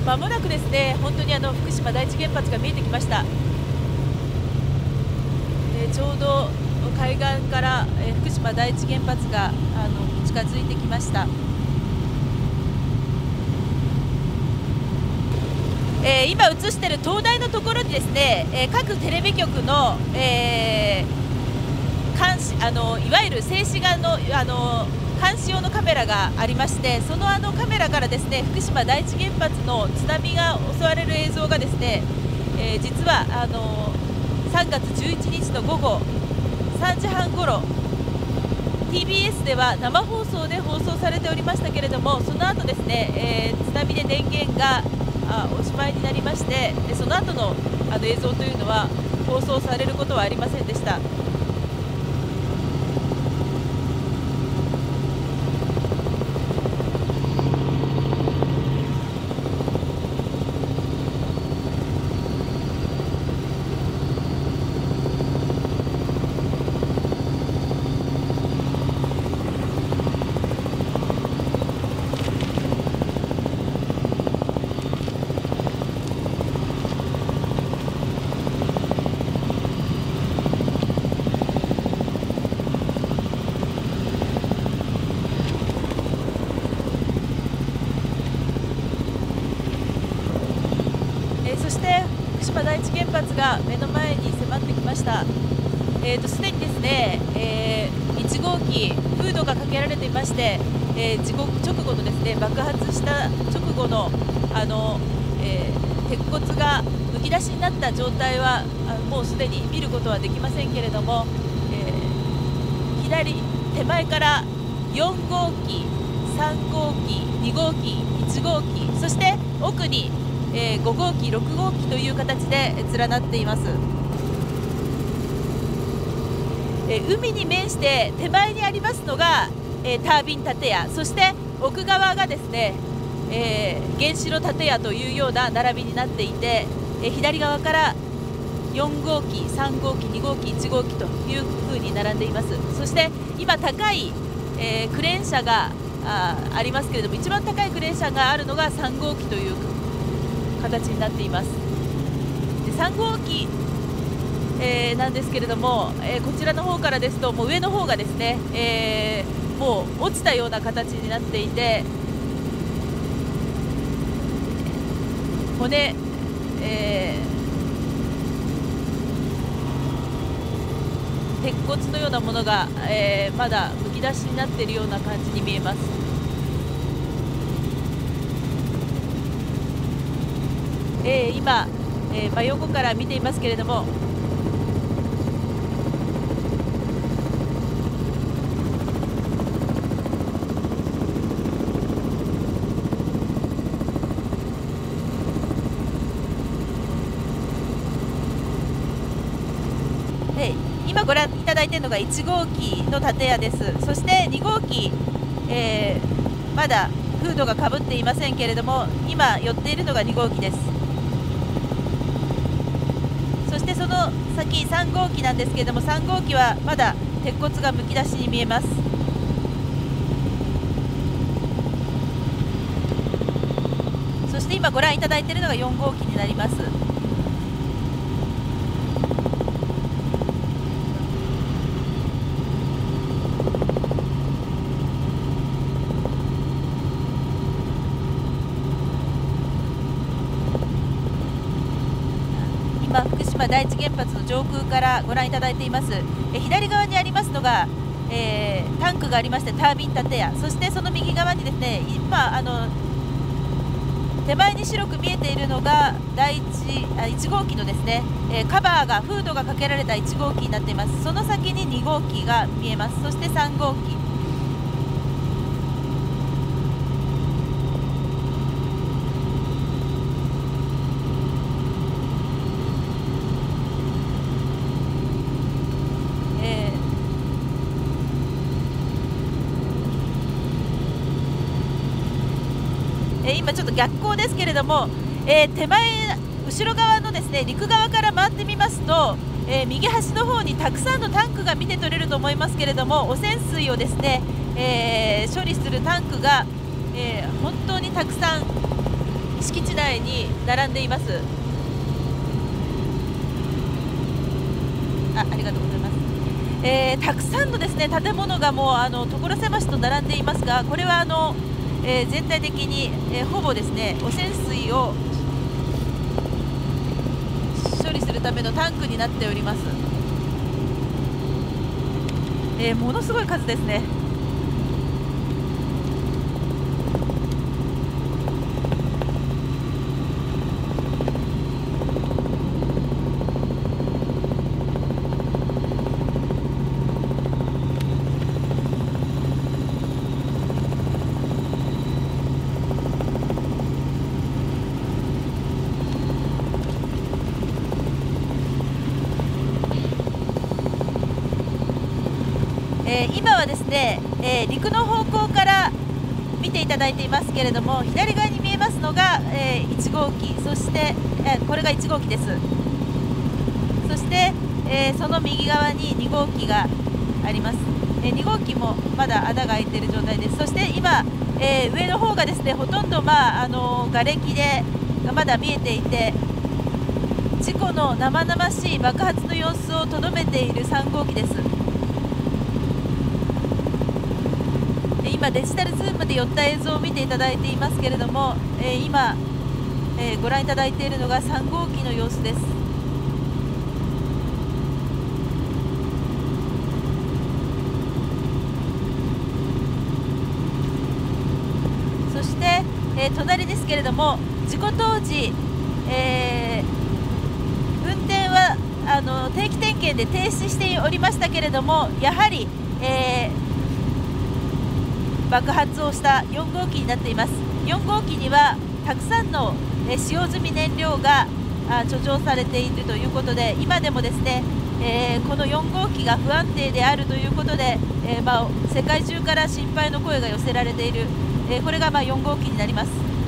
まもなくですね、本当に福島第一原発が見えてきました。ちょうど海岸から、福島第一原発が近づいてきました。今映している灯台のところにですね、各テレビ局の、監視いわゆる静止画の監視用のカメラがありまして、そのカメラからですね、福島第一原発の津波が襲われる映像がですね、実は3月11日の午後3時半ごろ TBS では生放送で放送されておりましたけれども、その後ですね、津波で電源がおしまいになりまして、その後の映像というのは放送されることはありませんでした。そして福島第一原発が目の前に迫ってきました。すでにですね、1号機フードがかけられていまして、事故直後のですね、爆発した直後の鉄骨がむき出しになった状態はもうすでに見ることはできませんけれども、左手前から4号機、3号機、2号機、1号機、そして奥に5号機、6号機という形で連なっています。海に面して手前にありますのがタービン建屋、そして奥側がですね、原子炉建屋というような並びになっていて、左側から4号機、3号機、2号機、1号機というふうに並んでいます。そして今高い、クレーン車がありますけれども、一番高いクレーン車があるのが3号機という形になっています。で3号機、なんですけれども、こちらの方からですともう上の方がですね、もう落ちたような形になっていて、骨、鉄骨のようなものが、まだむき出しになっているような感じに見えます。今、真横から見ていますけれども、今ご覧いただいているのが1号機の建屋です。そして2号機、まだフードがかぶっていませんけれども、今寄っているのが2号機です。そしてその先3号機なんですけれども、3号機はまだ鉄骨がむき出しに見えます。そして今ご覧いただいているのが4号機になります。今福島第一原発の上空からご覧いただいています。左側にありますのが、タンクがありましてタービン建屋、そしてその右側にですね、今手前に白く見えているのが1号機のですね、カバーがフードがかけられた1号機になっています。その先に2号機が見えます。そして3号機、今ちょっと逆光ですけれども、手前後ろ側のですね陸側から回ってみますと、右端の方にたくさんのタンクが見て取れると思いますけれども、汚染水をですね、処理するタンクが、本当にたくさん敷地内に並んでいます。ありがとうございます。たくさんのですね建物がもう所狭しと並んでいますが、これは全体的に、ほぼですね汚染水を処理するためのタンクになっております。ものすごい数ですね。今はですね、陸の方向から見ていただいていますけれども、左側に見えますのが、1号機、そして、これが1号機です。そして、その右側に2号機があります。2号機もまだ穴が開いている状態です。そして今、上の方がですねほとんど、瓦礫でまだ見えていて、事故の生々しい爆発の様子をとどめている3号機です。今デジタルズームで寄った映像を見ていただいていますけれども、今、ご覧いただいているのが3号機の様子です。そして、隣ですけれども、事故当時、運転は定期点検で停止しておりましたけれども、やはり、爆発をした4号機になっています。4号機にはたくさんの使用済み燃料が貯蔵されているということで、今でもですね、この4号機が不安定であるということで、世界中から心配の声が寄せられている、これが4号機になります。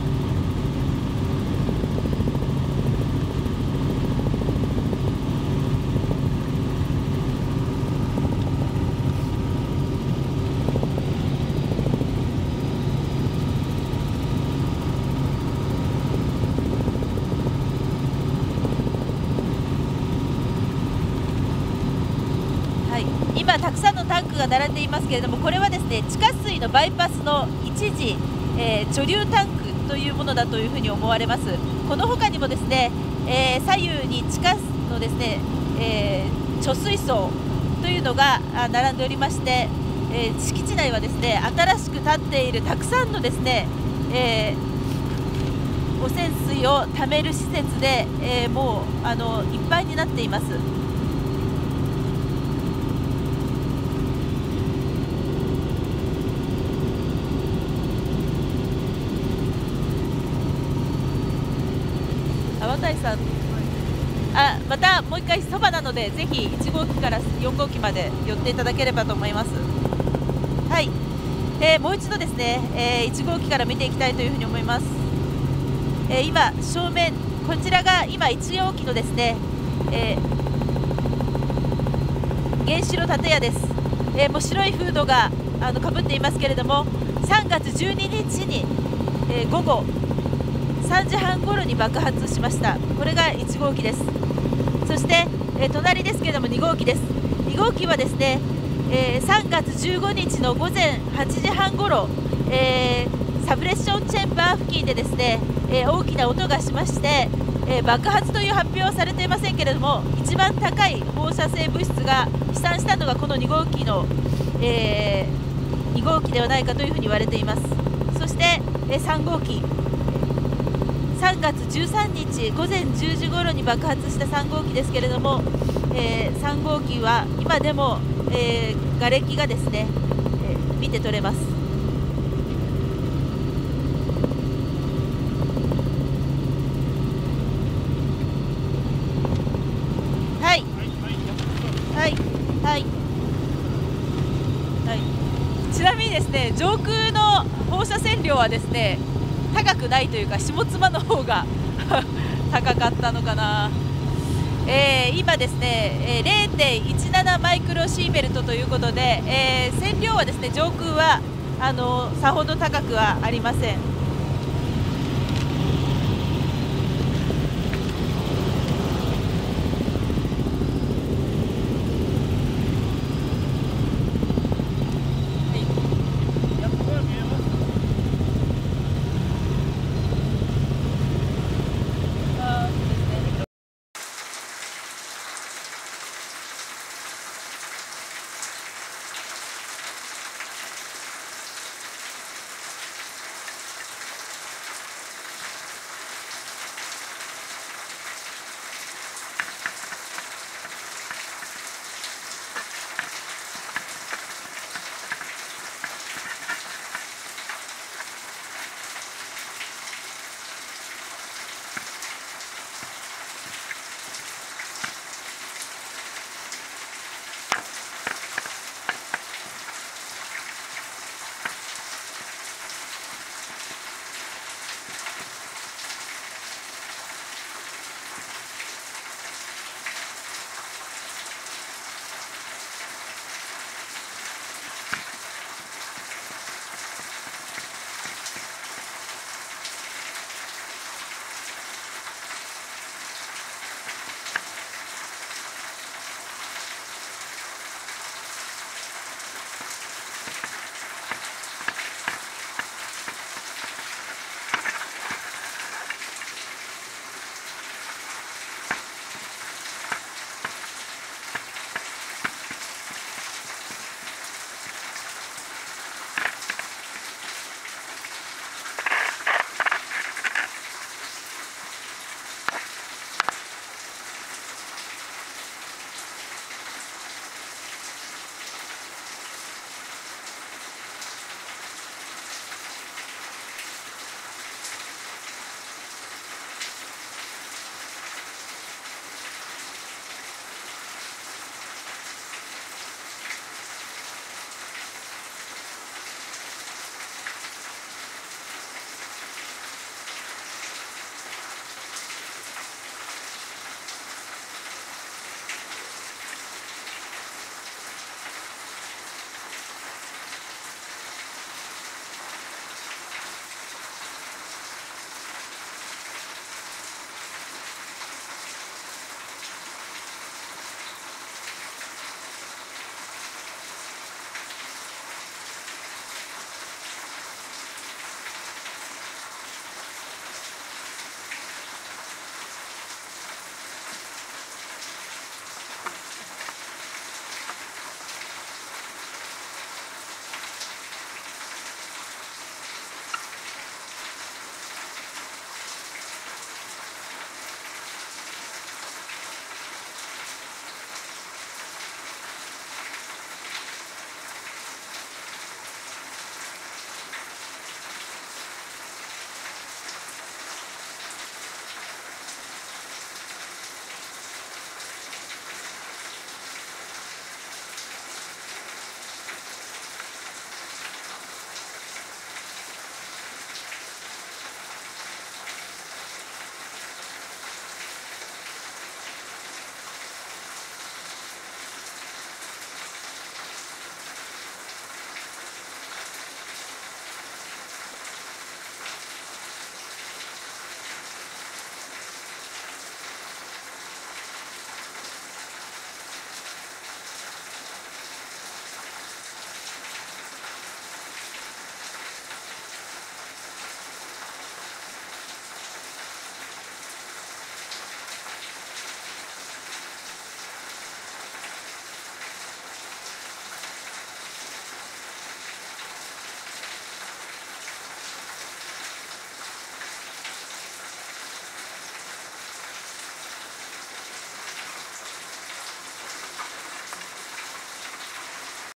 今たくさんのタンクが並んでいますけれども、これはですね地下水のバイパスの一時、貯留タンクというものだというふうに思われます。この他にもですね、左右に地下のですね、貯水槽というのが並んでおりまして、敷地内はですね新しく建っているたくさんのですね、汚染水をためる施設で、もういっぱいになっています。さん、またもう1回そばなので、ぜひ1号機から4号機まで寄っていただければと思います。はい、もう一度ですね、1号機から見ていきたいというふうに思います。今正面、こちらが今1号機のですね、原子炉建屋です。もう白いフードがかぶっていますけれども、3月12日に、午後3時半ごろに爆発しました。これが1号機です。そして、隣ですけれども2号機です。2号機はですね、3月15日の午前8時半ごろ、サブレッションチェンバー付近でですね、大きな音がしまして、爆発という発表はされていませんけれども、一番高い放射性物質が飛散したのがこの2号機の、2号機ではないかというふうに言われています。そして、3号機、3月13日午前10時ごろに爆発した3号機ですけれども、3号機は今でも、瓦礫がですね、見て取れます。はいはいはいはい。ちなみにですね、上空の放射線量はですね高くないというか、下妻の方が高かったのかな。今ですね、0.17 マイクロシーベルトということで、線量はですね上空はさほど高くはありません。